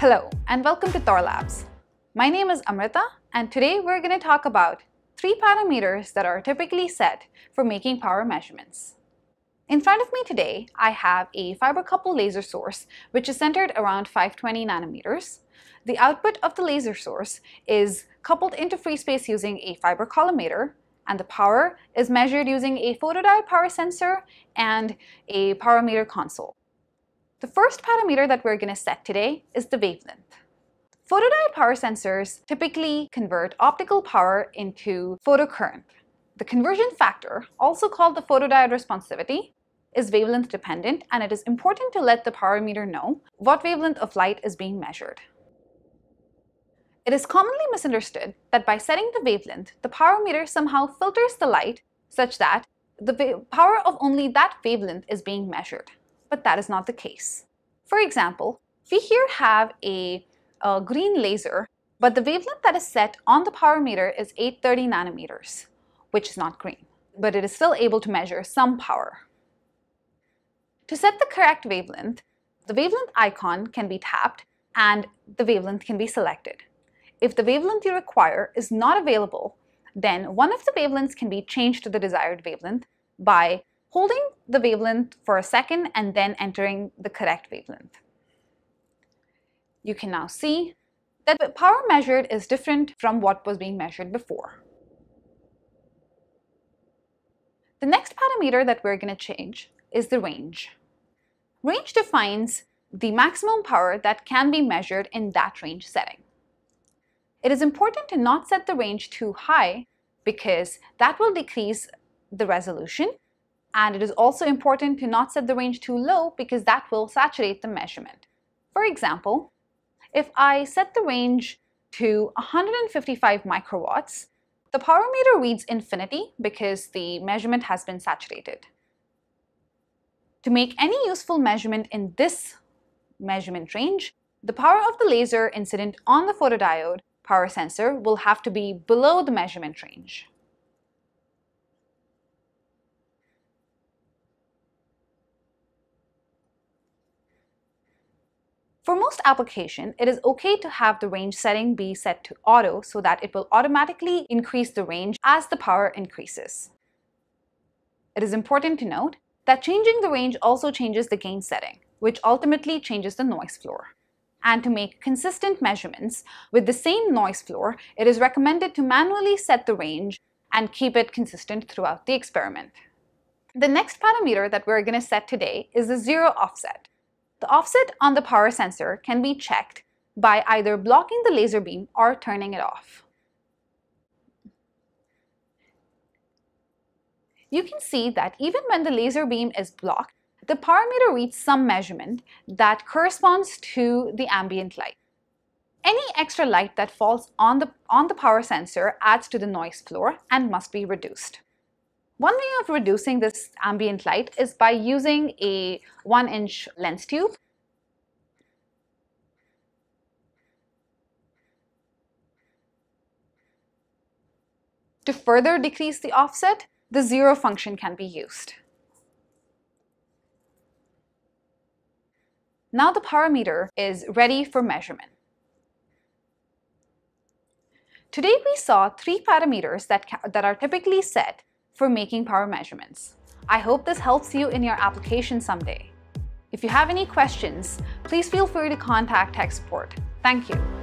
Hello and welcome to Thorlabs. My name is Amrita and today we're going to talk about 3 parameters that are typically set for making power measurements. In front of me today, I have a fiber-coupled laser source which is centered around 520 nanometers. The output of the laser source is coupled into free space using a fiber collimator, and the power is measured using a photodiode power sensor and a power meter console. The first parameter that we're going to set today is the wavelength. Photodiode power sensors typically convert optical power into photocurrent. The conversion factor, also called the photodiode responsivity, is wavelength dependent, and it is important to let the power meter know what wavelength of light is being measured. It is commonly misunderstood that by setting the wavelength, the power meter somehow filters the light such that the power of only that wavelength is being measured. But that is not the case. For example, we here have a green laser, but the wavelength that is set on the power meter is 830 nanometers, which is not green, but it is still able to measure some power. To set the correct wavelength, the wavelength icon can be tapped and the wavelength can be selected. If the wavelength you require is not available, then one of the wavelengths can be changed to the desired wavelength by holding the wavelength for a second and then entering the correct wavelength. You can now see that the power measured is different from what was being measured before. The next parameter that we're going to change is the range. Range defines the maximum power that can be measured in that range setting. It is important to not set the range too high because that will decrease the resolution. And it is also important to not set the range too low because that will saturate the measurement. For example, if I set the range to 155 microwatts, the power meter reads infinity because the measurement has been saturated. To make any useful measurement in this measurement range, the power of the laser incident on the photodiode power sensor will have to be below the measurement range. For most applications, it is okay to have the range setting be set to auto so that it will automatically increase the range as the power increases. It is important to note that changing the range also changes the gain setting, which ultimately changes the noise floor. And to make consistent measurements with the same noise floor, it is recommended to manually set the range and keep it consistent throughout the experiment. The next parameter that we're going to set today is the zero offset. The offset on the power sensor can be checked by either blocking the laser beam or turning it off. You can see that even when the laser beam is blocked, the power meter reads some measurement that corresponds to the ambient light. Any extra light that falls on the power sensor adds to the noise floor and must be reduced. One way of reducing this ambient light is by using a 1-inch lens tube. To further decrease the offset, the zero function can be used. Now the power meter is ready for measurement. Today we saw 3 parameters that are typically set for making power measurements. I hope this helps you in your application someday. If you have any questions, please feel free to contact tech support. Thank you.